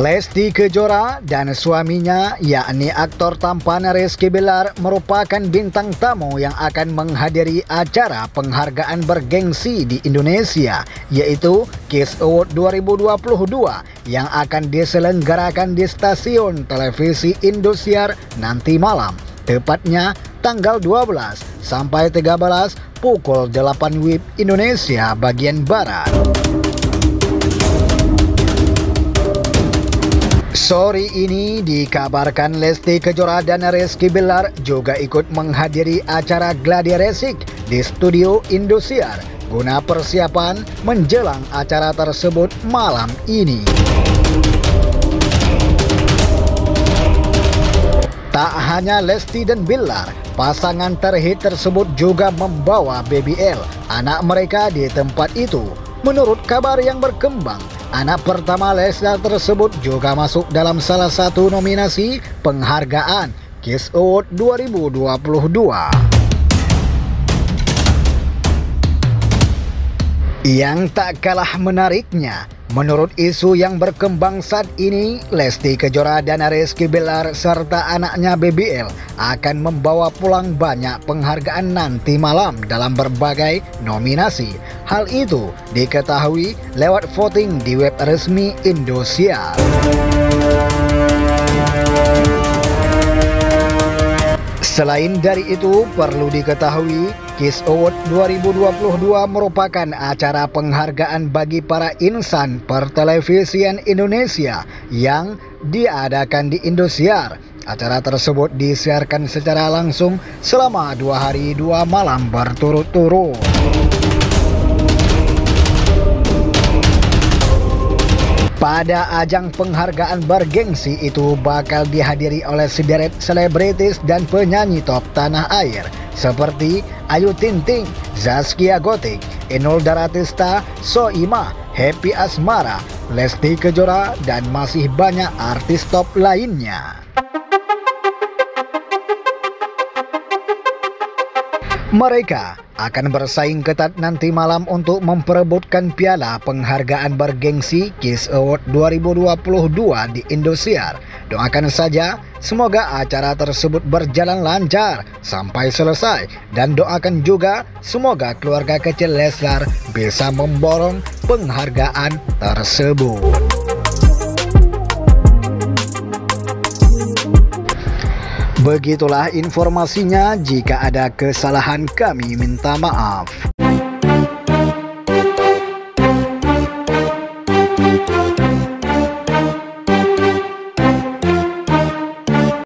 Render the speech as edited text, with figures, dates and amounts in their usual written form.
Lesti Kejora dan suaminya, yakni aktor tampan Rizky Bilar, merupakan bintang tamu yang akan menghadiri acara penghargaan bergengsi di Indonesia, yaitu Kiss Award 2022 yang akan diselenggarakan di stasiun televisi Indosiar nanti malam, tepatnya tanggal 12 sampai 13 pukul 8 WIB Indonesia bagian Barat. Sore ini dikabarkan Lesti Kejora dan Rizky Bilar juga ikut menghadiri acara gladi resik di studio Indosiar guna persiapan menjelang acara tersebut malam ini. Tak hanya Lesti dan Bilar, pasangan terhit tersebut juga membawa Baby L, anak mereka, di tempat itu. Menurut kabar yang berkembang, anak pertama Leslar tersebut juga masuk dalam salah satu nominasi penghargaan Kiss Award 2022. Yang tak kalah menariknya, menurut isu yang berkembang saat ini, Lesti Kejora dan Rizky Bilar serta anaknya Baby L akan membawa pulang banyak penghargaan nanti malam dalam berbagai nominasi. Hal itu diketahui lewat voting di web resmi Indosiar. Selain dari itu, perlu diketahui Kiss Award 2022 merupakan acara penghargaan bagi para insan pertelevisian Indonesia yang diadakan di Indosiar. Acara tersebut disiarkan secara langsung selama 2 hari 2 malam berturut-turut. Pada ajang penghargaan bergengsi itu bakal dihadiri oleh sederet selebritis dan penyanyi top tanah air seperti Ayu Ting Ting, Zaskia Gotik, Inul Daratista, Soimah, Happy Asmara, Lesti Kejora, dan masih banyak artis top lainnya. Mereka akan bersaing ketat nanti malam untuk memperebutkan piala penghargaan bergengsi Kiss Award 2022 di Indosiar. Doakan saja semoga acara tersebut berjalan lancar sampai selesai, dan doakan juga semoga keluarga kecil Leslar bisa memborong penghargaan tersebut. Begitulah informasinya, jika ada kesalahan kami minta maaf.